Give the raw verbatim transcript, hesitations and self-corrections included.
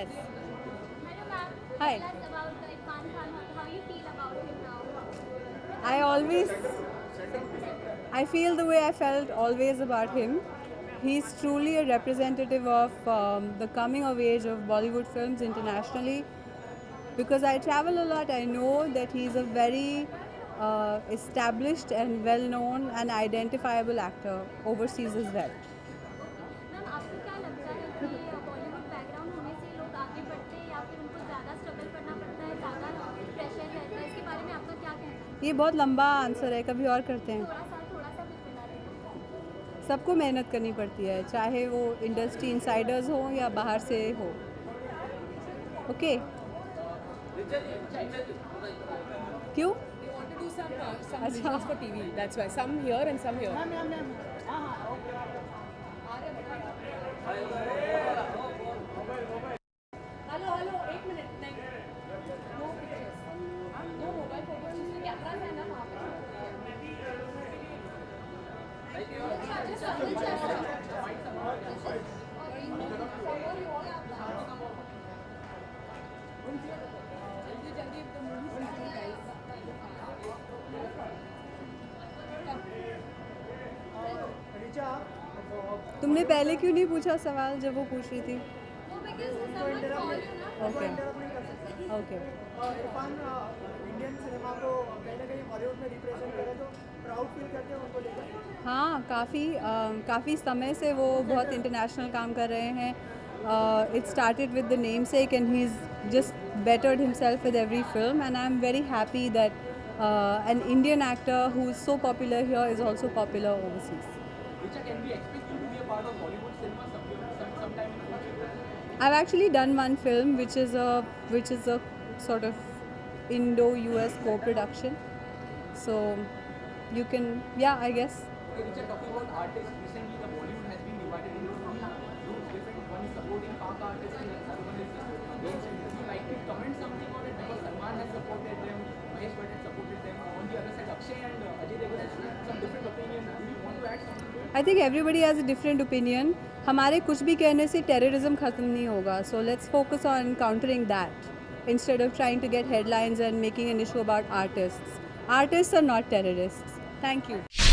Yes. Hello ma'am. Hi. Tell us about the Irfan Khan. How you feel about him now? I always, I feel the way I felt always about him. He's truly a representative of um, the coming of age of Bollywood films internationally. Because I travel a lot, I know that he's a very uh, established and well-known and identifiable actor overseas as well. Ma'am आपको क्या लगता है कि Bollywood background होने से लोग आगे बढ़ते हैं या फिर उनको ज़्यादा स्ट्रगल करना पड़ता है, ज़्यादा प्रेशर रहता है? इसके बारे में आपका क्या कहना है? ये बहुत लंबा आंसर है, कभी और करते हैं। थोड़ा सा थोड़ा सा कुछ बता दीजिए। सबको मेहनत करनी पड़ती है, चाहे वो इंडस्ट्री इंसाइडर्स हो या बाहर से हो। ओके? क्यों? They want to do some uh, some Achha. visuals for T V. That's why some here and some here. Hello, hello. एक minute. नहीं. No pictures. No mobile photos. जिसमें कैमरास है ना वहाँ पे. Just double check. जल्दी जल्दी the movie is guys. तुमने पहले क्यों नहीं पूछा सवाल जब वो पूछ रही थी? No, because someone call you ना. Okay okay Irfan Indian cinema को कहीं ना कहीं हॉलीवुड में रिप्रेजेंट करे तो प्राउड फील करते हैं उनको लेकर। हाँ, काफ़ी काफ़ी समय से वो बहुत इंटरनेशनल काम कर रहे हैं. It started with the namesake and he is just bettered himself with every film, and I'm very happy that uh, an Indian actor who is so popular here is also popular overseas. Richa, can we expect you to be a part of Hollywood cinema some, some, sometime in the future? I've actually done one film which is a which is a sort of Indo-U S co-production, so you can, yeah, I guess. Okay, Richa, talking about artists, recently the Bollywood has been divided into two groups. Different, one is supporting Pak artists and the other one is against it. Would you like to comment something on it? Because Salman has supported them, Mahesh Bhatt has supported them. On the other side, Akshay and uh, Ajay Devgn has some different opinion. Do you want to add something to it? I think everybody has a different opinion. हमारे कुछ भी कहने से terrorism खत्म नहीं होगा. So let's focus on countering that instead of trying to get headlines and making an issue about artists. Artists are not terrorists. Thank you.